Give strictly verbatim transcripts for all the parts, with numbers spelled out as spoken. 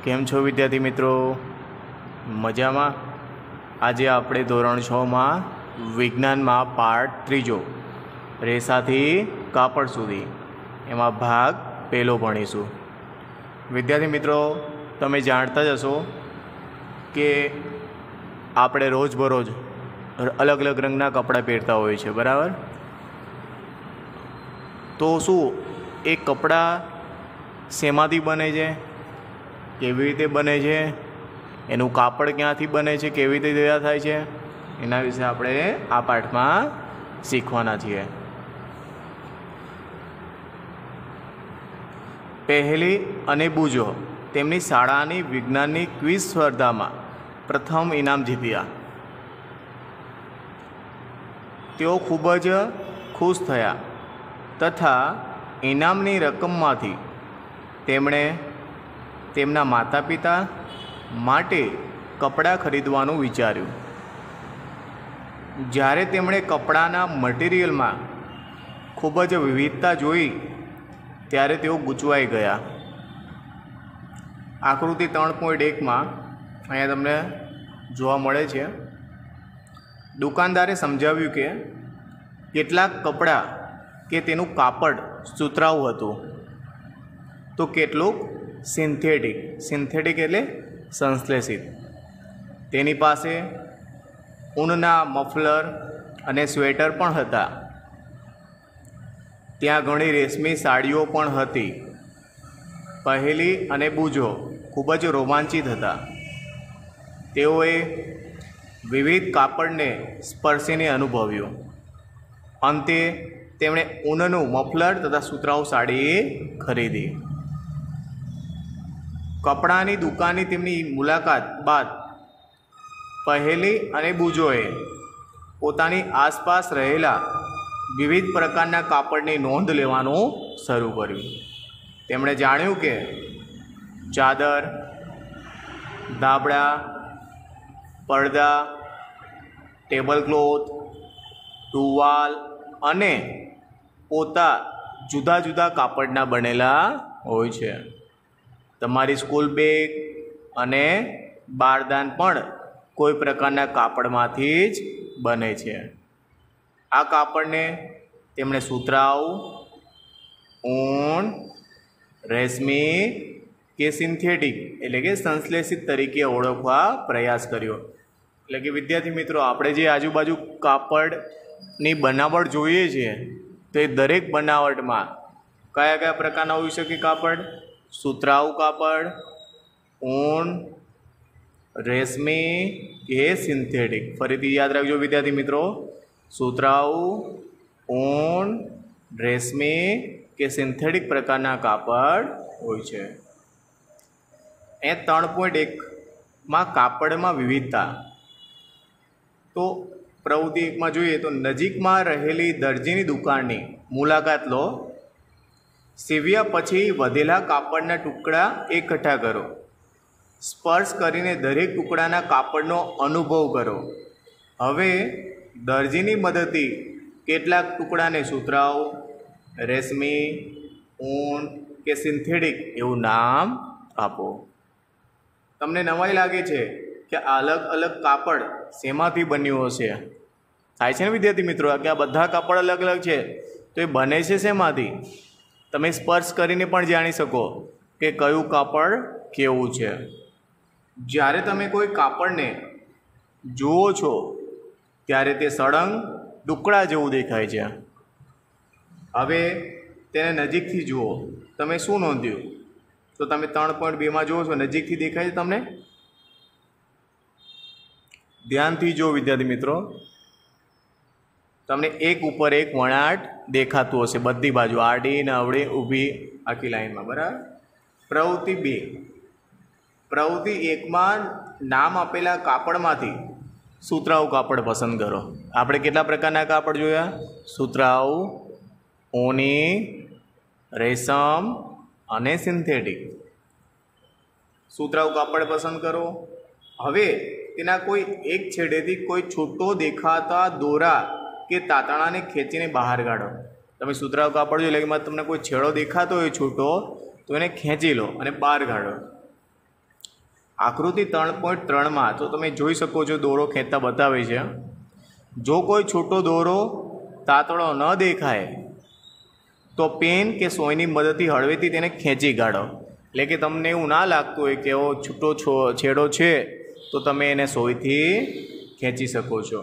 કેમ છો વિદ્યાર્થી મિત્રો? મજામાં? આજે આપણે ધોરણ છ માં વિજ્ઞાનમાં પાઠ ત્રીજો રેસાથી કાપડ સુધી એમાં ભાગ પહેલો ભણીશું। વિદ્યાર્થી મિત્રો, તમે જાણતા જ હશો કે આપણે રોજબરોજ અલગ અલગ રંગના કપડાં પહેરતા હોય છે, બરાબર? તો શું એ કપડાં શેમાંથી બને છે, કેવી રીતે બને છે, એનું કાપડ ક્યાંથી બને છે, કેવી રીતે તૈયાર થાય છે, એના વિશે આપણે આ પાઠમાં શીખવાના છીએ। પહેલી અને બુજો તેમની શાળાની વિજ્ઞાનની ક્વિઝ સ્પર્ધામાં પ્રથમ ઇનામ જીત્યા। તેઓ ખૂબ જ ખુશ થયા તથા ઇનામની રકમમાંથી તેમણે તેમના માતા પિતા માટે કપડાં ખરીદવાનું વિચાર્યું। જ્યારે તેમણે કપડાના મટીરિયલમાં ખૂબ જ વિવિધતા જોઈ ત્યારે તેઓ ગૂંચવાઈ ગયા। આકૃતિ ત્રણ પોઈન્ટ એકમાં અહીંયા તમને જોવા મળે છે। દુકાનદારે સમજાવ્યું કે કેટલાક કપડાં કે તેનું કાપડ સુતરાઉ હતું તો કેટલુંક સિન્થેટિક સિન્થેટિક એટલે સંશ્લેષિત। તેની પાસે ઊનના મફલર અને સ્વેટર પણ હતા। ત્યાં ઘણી રેશમી સાડીઓ પણ હતી। પહેલી અને બુજો ખૂબ જ રોમાંચિત હતા। તેઓએ વિવિધ કાપડને સ્પર્શીને અનુભવ્યું। અંતે તેમણે ઊનનું મફલર તથા સુતરાઉ સાડી ખરીદી। કપડાની દુકાનની તેમની મુલાકાત બાદ પહેલી અને બુજોએ પોતાની આસપાસ રહેલા વિવિધ પ્રકારના કાપડની નોંધ લેવાનું શરૂ કર્યું। તેમણે જાણ્યું કે ચાદર, ધાબળા, પડદા, ટેબલ ક્લોથ, ટુવાલ અને પોતા જુદા જુદા કાપડના બનેલા હોય છે। તમારી સ્કૂલ બેગ અને બારદાન પણ કોઈ પ્રકારના કાપડમાંથી જ બને છે। આ કાપડને તેમણે સુતરાઉ, ઊન, રેશમી કે સિન્થેટિક એટલે કે સંશ્લેષિત તરીકે ઓળખવા પ્રયાસ કર્યો। એટલે કે વિદ્યાર્થી મિત્રો, આપણે જે આજુબાજુ કાપડની બનાવટ જોઈએ છીએ તો એ દરેક બનાવટમાં કયા કયા પ્રકારના હોઈ શકે કાપડ? સુતરાઉ કાપડ, ઊન, રેશમી કે સિન્થેટિક। ફરીથી યાદ રાખજો વિદ્યાર્થી મિત્રો, સુતરાઉ, ઊન, રેશમી કે સિન્થેટિક પ્રકારના કાપડ હોય છે। એ ત્રણ પોઈન્ટ એકમાં કાપડમાં વિવિધતા। તો પ્રવૃત્તિ એકમાં જોઈએ તો નજીકમાં રહેલી દરજીની દુકાનની મુલાકાત લો। સીવ્યા પછી વધેલા કાપડના ટુકડા એકઠા કરો। સ્પર્શ કરીને દરેક ટુકડાના કાપડનો અનુભવ કરો। હવે દરજીની મદદથી કેટલાક ટુકડાને સુતરાઉ, રેશમી, ઊન કે સિન્થેટિક એવું નામ આપો। તમને નવાઈ લાગે છે કે અલગ અલગ કાપડ શેમાંથી બન્યું હશે? થાય છે ને વિદ્યાર્થી મિત્રો કે આ બધા કાપડ અલગ અલગ છે, તો એ બને છે શેમાંથી? તમે સ્પર્શ કરીને પણ જાણી શકો કે કયું કાપડ કેવું છે। જ્યારે તમે કોઈ કાપડને જુઓ છો ત્યારે તે સળંગ ટુકડા જેવું દેખાય છે। હવે તેને નજીકથી જુઓ, તમે શું નોંધ્યું? તો તમે ત્રણ પોઈન્ટ બેમાં જુઓ છો, નજીકથી દેખાય છે તમને? ધ્યાનથી જુઓ વિદ્યાર્થી મિત્રો, તમને એક ઉપર એક વણાટ દેખાતું હશે બધી બાજુ, આડી, નવડી, ઊભી, આખી લાઈનમાં, બરાબર? પ્રવૃત્તિ બે, પ્રવૃત્તિ એકમાં નામ આપેલા કાપડમાંથી સુતરાઉ કાપડ પસંદ કરો। આપણે કેટલા પ્રકારના કાપડ જોયા? સુતરાઉ, ઊની, રેશમ અને સિન્થેટિક। સુતરાઉ કાપડ પસંદ કરો। હવે તેના કોઈ એક છેડેથી કોઈ છૂટો દેખાતા દોરા કે તાતણાને ખેંચીને બહાર કાઢો। તમે સુતરાઉ કાપડ જો એટલે એમાં તમને કોઈ છેડો દેખાતો હોય છૂટો તો એને ખેંચી લો અને બહાર કાઢો। आकृति त्रण पॉइंट त्रण में तो तमे जोई शको छो दोरो खेंचता बतावे छे। जो कोई छोटो दोरो तातड़ो न देखाय तो पेन के सोयनी मददथी हळवेथी तेने खेंची काढो। एटले के तमने एवुं ना लागतुं होय के एवो छूटो छेडो छे तो तमे एने सोयथी खेंची शको छो।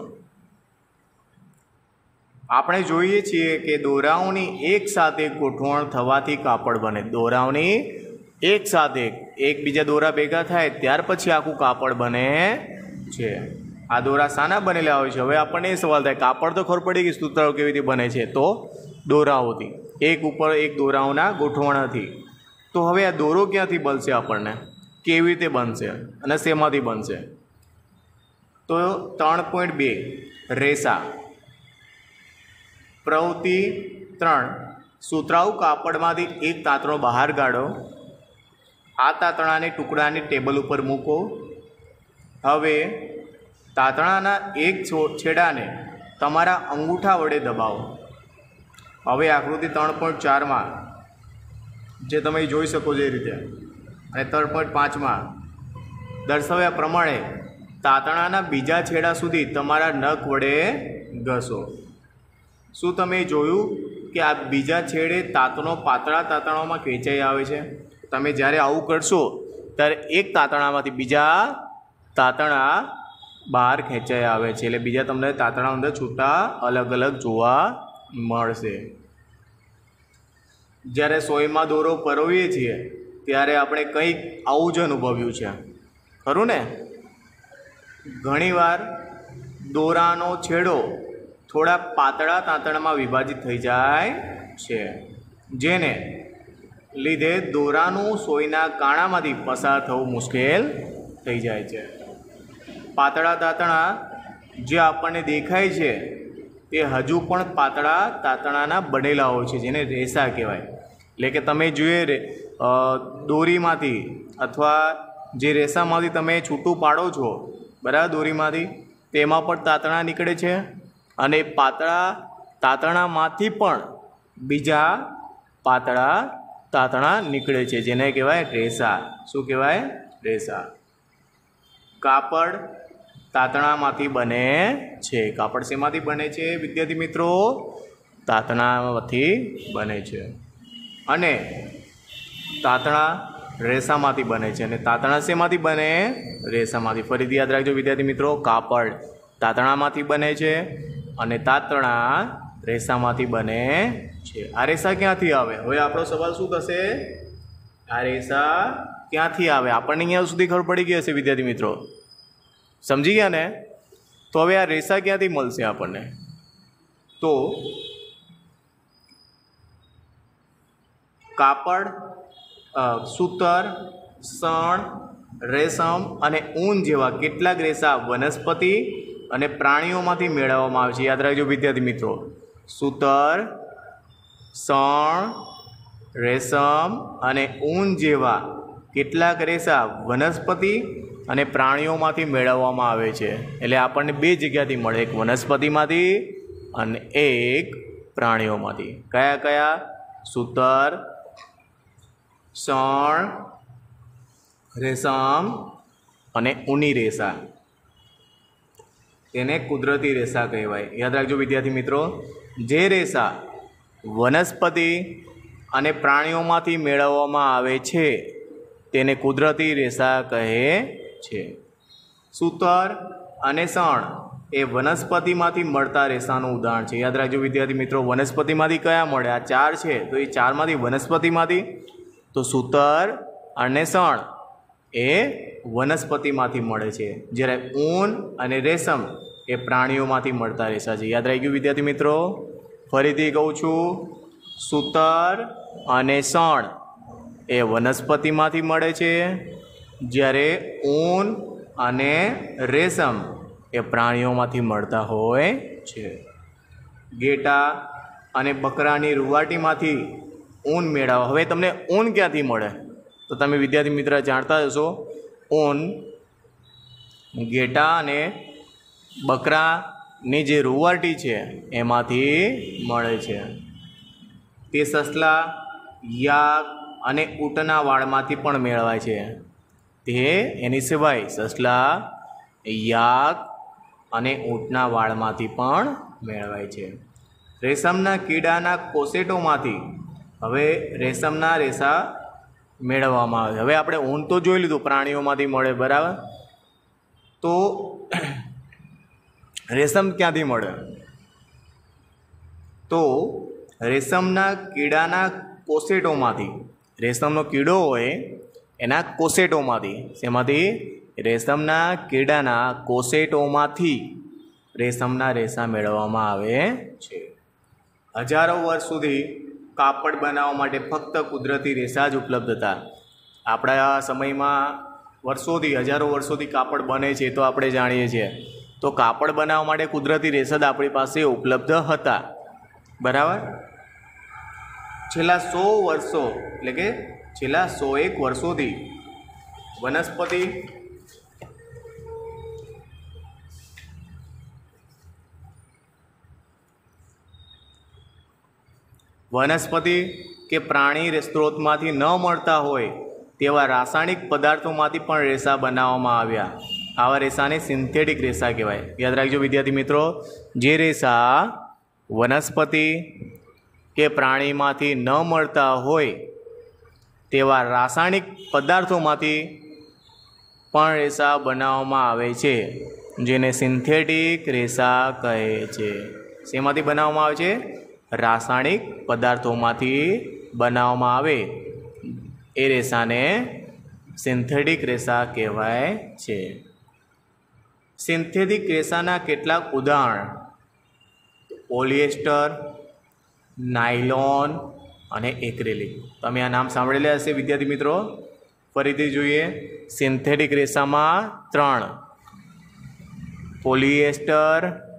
આપણે જોઈએ છીએ કે દોરાઓની એક સાથે ગોઠવણ થવાથી કાપડ બને। દોરાઓની એક સાથે એકબીજા દોરા ભેગા થાય ત્યાર પછી આખું કાપડ બને છે। આ દોરા શાના બનેલા હોય છે? હવે આપણને એ સવાલ થાય, કાપડ તો ખબર પડી ગઈ સૂતરાઓ કેવી રીતે બને છે, તો દોરાઓથી, એક ઉપર એક દોરાઓના ગોઠવણથી। તો હવે આ દોરો ક્યાંથી બનશે, આપણને કેવી રીતે બનશે અને શેમાંથી બનશે? તો ત્રણ પોઈન્ટ બે રેસા। प्रवृत्ति त्रण सूत्राऊ कापड़मांथी एक तातणो बहार काढो। आ तातणाने टुकड़ाने टेबल पर मूको। हवे तातणाना एक छेडाने तमारा अंगूठा वडे दबावो। हवे आकृति त्रण पॉइंट चार में जे तमे जोई शको छो ए रीते अने त्रण पॉइंट पांच में दर्शाव्या प्रमाणे तातणाना बीजा छेड़ा सुधी तमारा नख वडे घसो। शू तमे जोयुं कि आ बीजा छेड़े तातणो पातळा तातणामां खेंचाई आवे छे? तमे ज्यारे आवुं करशो त्यारे एक तातणामांथी बीजा तातणा बहार खेंचाई आवे छे, एटले बीजा तमने तातणा अंदर छूटा अलग अलग जोवा मळशे। ज्यारे सोयमां दोरो परोवीए छीए त्यारे आपणे कंईक आवुं ज अनुभव्युं छे, खरुं ने? घणीवार दोरानो छेड़ो थोड़ा पातळा तातणमां विभाजित थई जाय छे, जेने लीधे दोरानुं सोयना काणामांथी पसार थवुं मुश्केल थई जाय छे। पातळा तातणा जे आपणने देखाय छे ते हजू पण पातळा तातणाना बनेला होय छे, जेने रेसा कहेवाय। એટલે કે તમે જોઈએ રે દોરીમાંથી અથવા જે રેસામાંથી તમે છૂટું પાડો છો બરાબર દોરીમાંથી, તેમાં પણ તાતણા નીકળે છે અને પાતળા તાતણામાંથી પણ બીજા પાતળા તાતણા નીકળે છે, જેને કહેવાય રેસા। શું કહેવાય? રેસા। કાપડ તાતણામાંથી બને છે। કાપડ શેમાંથી બને છે વિદ્યાર્થી મિત્રો? તાતણામાંથી બને છે। અને તાતણા રેસામાંથી બને છે। અને તાતણા શેમાંથી બને? રેસામાંથી। ફરીથી યાદ રાખજો વિદ્યાર્થી મિત્રો, કાપડ તાતણામાંથી બને છે અને તાતણા રેસામાંથી બને છે। આ રેસા ક્યાંથી આવે? હવે આપણો સવાલ શું થશે? આ રેસા ક્યાંથી આવે? આપણને અહીંયા સુધી ખબર પડી ગઈ હશે વિદ્યાર્થી મિત્રો, સમજી ગયા ને? તો હવે આ રેસા ક્યાંથી મળશે આપણને? તો કાપડ, સૂતર, સણ, રેશમ અને ઊન જેવા કેટલાક રેસા વનસ્પતિ અને પ્રાણીઓમાંથી મેળવવામાં આવે છે। યાદ રાખજો વિદ્યાર્થી મિત્રો, સૂતર, સણ, રેશમ અને ઊન જેવા કેટલાક રેસા વનસ્પતિ અને પ્રાણીઓમાંથી મેળવવામાં આવે છે। એટલે આપણને બે જગ્યાથી મળે, એક વનસ્પતિમાંથી અને એક પ્રાણીઓમાંથી। કયા કયા? સૂતર, સણ, રેશમ અને ઊની રેસા, તેને કુદરતી રેસા કહેવાય। યાદ રાખજો વિદ્યાર્થી મિત્રો, જે રેસા વનસ્પતિ અને પ્રાણીઓમાંથી મેળવવામાં આવે છે તેને કુદરતી રેસા કહે છે। સૂતર અને સણ એ વનસ્પતિમાંથી મળતા રેસાનું ઉદાહરણ છે। યાદ રાખજો વિદ્યાર્થી મિત્રો, વનસ્પતિમાંથી કયા મળે? આ ચાર છે, તો એ ચારમાંથી વનસ્પતિમાંથી તો સૂતર અને સણ એ વનસ્પતિમાંથી મળે છે, જ્યારે ઊન અને રેશમ એ પ્રાણીઓમાંથી મળતા રેસા છે। યાદ રાખી ગયું વિદ્યાર્થી મિત્રો? ફરીથી કહું છું, સૂતર અને સણ એ વનસ્પતિમાંથી મળે છે, જ્યારે ઊન અને રેશમ એ પ્રાણીઓમાંથી મળતા હોય છે। ઘેટા અને બકરાની રૂવાટીમાંથી ઊન મેળવવા। હવે તમને ઊન ક્યાંથી મળે? તો તમે વિદ્યાર્થી મિત્ર જાણતા હશો, ઊન ઘેટા અને બકરાની જે રૂવાટી છે એમાંથી મળે છે। તે સસલા, યાક અને ઊંટના વાળમાંથી પણ મેળવાય છે। તે એની સિવાય સસલા, યાક અને ઊંટના વાળમાંથી પણ મેળવાય છે. રેશમના કીડાના કોશેટોમાંથી હવે રેશમના રેસા મેળવવામાં આવે. હવે આપણે ઊન તો જોઈ લીધું પ્રાણીઓમાંથી મળે, બરાબર. તો રેશમ ક્યાંથી મળે? તો રેશમના કીડાના કોશેટોમાંથી, રેશમનો કીડો હોય એના કોશેટોમાંથી, શેમાંથી? રેશમના કીડાના કોશેટોમાંથી રેશમના રેસા મેળવવામાં આવે છે. હજારો વર્ષ સુધી કાપડ બનાવવા માટે ફક્ત કુદરતી રેસા જ ઉપલબ્ધ હતા. આપણા સમયમાં વર્ષોથી, હજારો વર્ષોથી કાપડ બને છે તો આપણે જાણીએ છીએ. તો કાપડ બનાવવા માટે કુદરતી રેસા જ આપણી પાસે ઉપલબ્ધ હતા, બરાબર. છેલ્લા સો વર્ષો એટલે કે છેલ્લા સો એક વર્ષોથી વનસ્પતિ વનસ્પતિ કે પ્રાણી સ્ત્રોતમાંથી ન મળતા હોય તેવા રાસાયણિક પદાર્થોમાંથી પણ રેસા બનાવવામાં આવ્યા. આવા રેસાને સિન્થેટિક રેસા કહેવાય. યાદ રાખજો વિદ્યાર્થી મિત્રો, જે રેસા વનસ્પતિ કે પ્રાણીમાંથી ન મળતા હોય તેવા રાસાયણિક પદાર્થોમાંથી પણ રેસા બનાવવામાં આવે છે, જેને સિન્થેટિક રેસા કહે છે. શેમાંથી બનાવવામાં આવે છે? રાસાયણિક પદાર્થોમાંથી બનાવવામાં આવે એ રેસાને સિન્થેટિક રેસા કહેવાય છે. સિન્થેટિક રેસાના કેટલાક ઉદાહરણ: પોલિએસ્ટર, નાયલોન અને એક્રેલિક. તમે આ નામ સાંભળેલા હશે વિદ્યાર્થી મિત્રો. ફરીથી જોઈએ. સિન્થેટિક રેસામાં ત્રણ: પોલિએસ્ટર,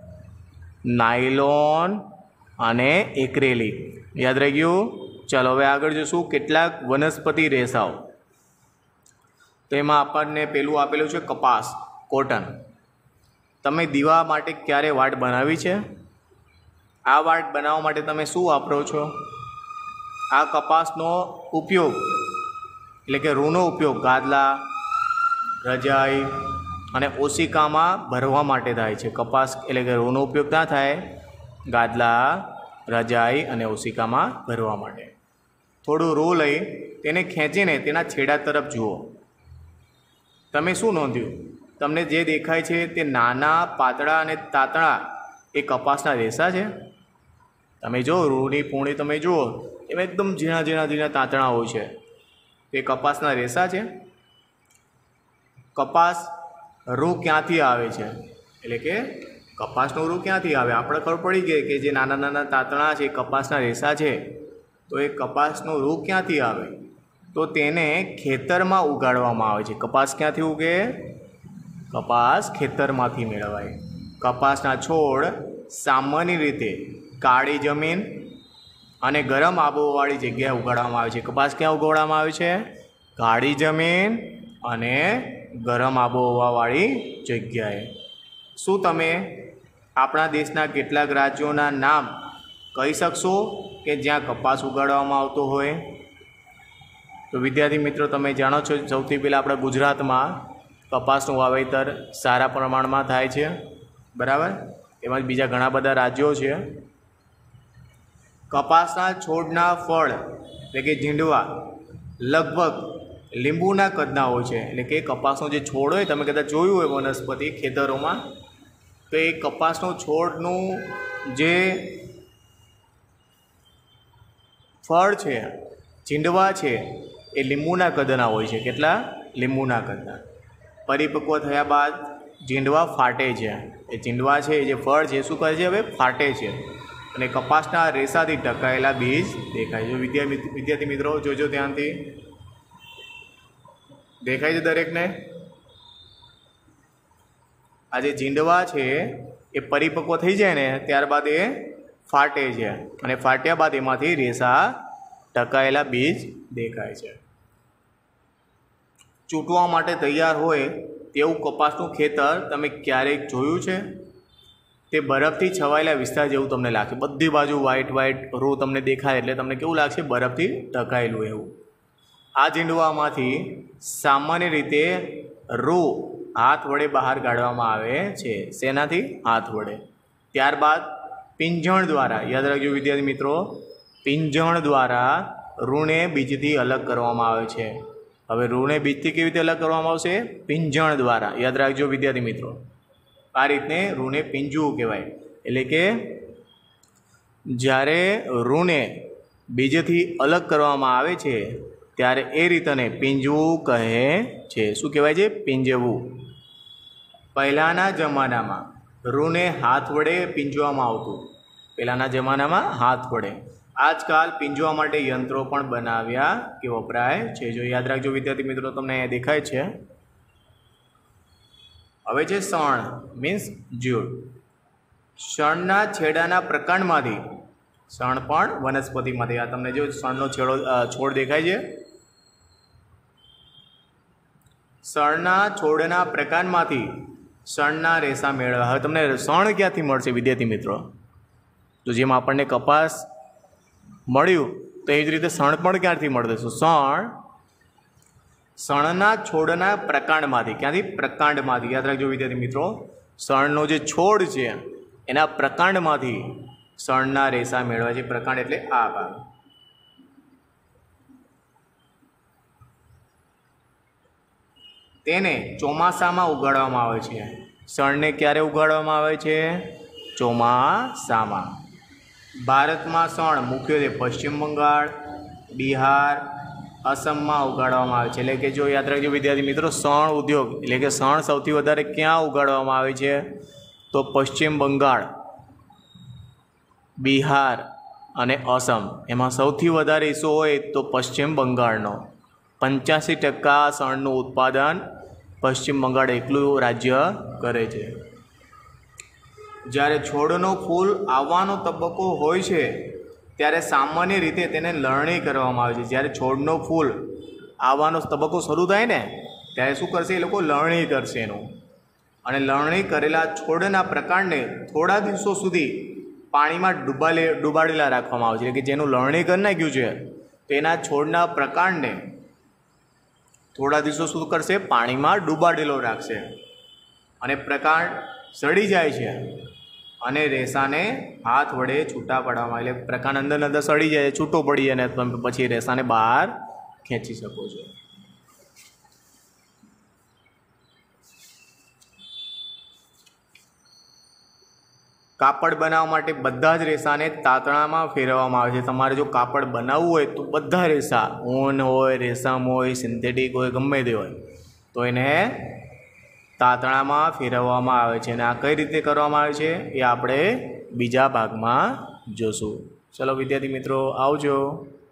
નાયલોન અને એક્રેલિક. યાદ રહી ગયું? ચાલો હવે આગળ જોશું કેટલાક વનસ્પતિ રેસાઓ. તો એમાં આપણને પેલું આપેલું છે કપાસ, કોટન. તમે દીવા માટે ક્યારે વાટ બનાવી છે? આ વાટ બનાવવા માટે તમે શું વાપરો છો? આ કપાસનો ઉપયોગ એટલે કે રૂનો ઉપયોગ ગાદલા, રજાઈ અને ઓશિકામાં ભરવા માટે થાય છે. કપાસ એટલે કે રૂનો ઉપયોગ ના થાય ગાદલા, રજાઈ અને ઓશિકામાં ભરવા માટે. થોડું રૂ લઈ તેને ખેંચીને તેના છેડા તરફ જુઓ. તમે શું નોંધ્યું? તમને જે દેખાય છે તે નાના પાતળા અને તાતણા એ કપાસના રેસા છે. તમે જો રૂની પૂણી તમે જુઓ, એમાં એકદમ ઝીણા ઝીણા ઝીણા તાતણા હોય છે, તે કપાસના રેસા છે. કપાસ રૂ ક્યાંથી આવે છે? એટલે કે કપાસનો રૂ ક્યાંથી આવે? આપણે ખબર પડી ગઈ કે જે નાના નાના તાતણા છે કપાસના રેસા છે. તો એ કપાસનો રૂ ક્યાંથી આવે? તો તેને ખેતરમાં ઉગાડવામાં આવે છે. કપાસ ક્યાંથી ઉગે? કપાસ ખેતરમાંથી મેળવાય. કપાસના છોડ સામાન્ય રીતે કાળી જમીન અને ગરમ આબોહવાવાળી જગ્યાએ ઉગાડવામાં આવે છે. કપાસ ક્યાં ઉગાડવામાં આવે છે? કાળી જમીન અને ગરમ આબોહવાવાળી જગ્યાએ. શું તમે આપણા દેશના કેટલાક રાજ્યોના નામ કહી શકશો કે જ્યાં કપાસ ઉગાડવામાં આવતો હોય? તો વિદ્યાર્થી મિત્રો, તમે જાણો છો સૌથી પહેલાં આપણા ગુજરાતમાં કપાસનું વાવેતર સારા પ્રમાણમાં થાય છે, બરાબર. એમાં જ બીજા ઘણા બધા રાજ્યો છે. કપાસના છોડના ફળ એટલે કે ઝીંડવા લગભગ લીંબુના કદના હોય છે. એટલે કે કપાસનો જે છોડ હોય, તમે કદાચ જોયું હોય વનસ્પતિ ખેતરોમાં, તો એ કપાસનો છોડનું જે ફળ છે, ઝીંડવા છે, એ લીંબુના કદના હોય છે. કેટલા? લીંબુના કદના. પરિપક્વ થયા બાદ ઝીંડવા ફાટે છે. એ ઝીંડવા છે, એ જે ફળ છે, શું કરે છે? હવે ફાટે છે અને કપાસના રેસાથી ઢંકાયેલા બીજ દેખાય છે. વિદ્યાર્થી વિદ્યાર્થી મિત્રો જોજો ધ્યાનથી. દેખાય છે દરેકને? આ જે ઝીંડવા છે એ પરિપક્વ થઈ જાય ને ત્યારબાદ એ ફાટે છે અને ફાટ્યા બાદ એમાંથી રેસા ઢંકાયેલા બીજ દેખાય છે. ચૂંટવા માટે તૈયાર હોય તેવું કપાસનું ખેતર તમે ક્યારેક જોયું છે? તે બરફથી છવાયેલા વિસ્તાર જેવું તમને લાગશે. બધી બાજુ વ્હાઇટ વ્હાઇટ રૂ તમને દેખાય એટલે તમને કેવું લાગશે? બરફથી ઢંકાયેલું એવું. આ ઝીંડવામાંથી સામાન્ય રીતે રૂ હાથ વડે બહાર કાઢવામાં આવે છે. શેનાથી? હાથ વડે. ત્યારબાદ પિંજણ દ્વારા, યાદ રાખજો વિદ્યાર્થી મિત્રો, પિંજણ દ્વારા રૂને બીજથી અલગ કરવામાં આવે છે. હવે રૂને બીજથી કેવી રીતે અલગ કરવામાં આવશે? પિંજણ દ્વારા. યાદ રાખજો વિદ્યાર્થી મિત્રો, આ રીતને રૂને પિંજવું કહેવાય. એટલે કે જ્યારે રૂને બીજથી અલગ કરવામાં આવે છે ત્યારે એ રીતને પિંજવું કહે છે. શું કહેવાય છે? પિંજવું. પહેલાંના જમાનામાં રૂને હાથ વડે પીંજવામાં આવતું. પહેલાંના જમાનામાં હાથ વડે. આજકાલ પીંજવા માટે યંત્રો પણ બનાવ્યા કે વપરાય છે. જો યાદ રાખજો વિદ્યાર્થી મિત્રો, તમને અહીંયા દેખાય છે. હવે છે શણ, મીન્સ જ્યુડ. શણના છેડાના પ્રકાંડમાંથી, શણ પણ વનસ્પતિમાંથી, આ તમને જો શણનો છેડો છોડ દેખાય છે, શણના છોડના પ્રકાંડમાંથી શણના રેસા મેળવવા. હવે તમને શણ ક્યાંથી મળશે વિદ્યાર્થી મિત્રો? તો જેમ આપણને કપાસ મળ્યું તો એ જ રીતે શણ પણ ક્યાંથી મળશે? શણ શણના છોડના પ્રકાંડમાંથી. ક્યાંથી? પ્રકાંડમાંથી. યાદ રાખજો વિદ્યાર્થી મિત્રો, શણનો જે છોડ છે એના પ્રકાંડમાંથી શણના રેસા મેળવે છે. પ્રકાંડ એટલે આ ભાગ. તેને ચોમાસામાં ઉગાડવામાં આવે છે. શણને ક્યારે ઉગાડવામાં આવે છે? ચોમાસામાં. ભારતમાં શણ મુખ્યત્વે પશ્ચિમ બંગાળ, બિહાર, અસમમાં ઉગાડવામાં આવે છે. એટલે કે જો યાદ રાખજો વિદ્યાર્થી મિત્રો, શણ ઉદ્યોગ એટલે કે શણ સૌથી વધારે ક્યાં ઉગાડવામાં આવે છે? તો પશ્ચિમ બંગાળ, બિહાર અને અસમ. એમાં સૌથી વધારે હિસ્સો હોય તો પશ્ચિમ બંગાળનો. પંચ્યાસી ટકા શણનું ઉત્પાદન પશ્ચિમ બંગાળ એકલું રાજ્ય કરે છે. જ્યારે છોડનો ફૂલ આવવાનો તબક્કો હોય છે ત્યારે સામાન્ય રીતે તેને લણણી કરવામાં આવે છે. જ્યારે છોડનો ફૂલ આવવાનો તબક્કો શરૂ થાય ને ત્યારે શું કરશે? એ લોકો લણણી કરશે એનું. અને લણણી કરેલા છોડના પ્રકાંડને થોડા દિવસો સુધી પાણીમાં ડૂબાડે ડૂબાડેલા રાખવામાં આવે છે. એટલે કે જેનું લણણી કરી નાખ્યું છે તેના છોડના પ્રકાંડને થોડા દિવસો શું કરશે? પાણીમાં ડૂબાડેલો રાખશે. અને પ્રકાંડ સડી જાય છે અને રેસાને હાથ વડે છૂટા પાડવામાં, એટલે પ્રકાંડ અંદર અંદર સડી જાય, છૂટો પડી જાય અને તમે પછી રેસાને બહાર ખેંચી શકો છો. કાપડ બનાવવા માટે બધા જ રેસાને તાંતણામાં ફેરવવામાં આવે છે. તમારે જો કાપડ બનાવવું હોય તો બધા રેસા, ઊન હોય, રેશમ હોય, સિન્થેટિક હોય, ગમે તે હોય, તો એને તાંતણામાં ફેરવવામાં આવે છે. અને આ કઈ રીતે કરવામાં આવે છે એ આપણે બીજા ભાગમાં જોશું. ચલો વિદ્યાર્થી મિત્રો, આવજો.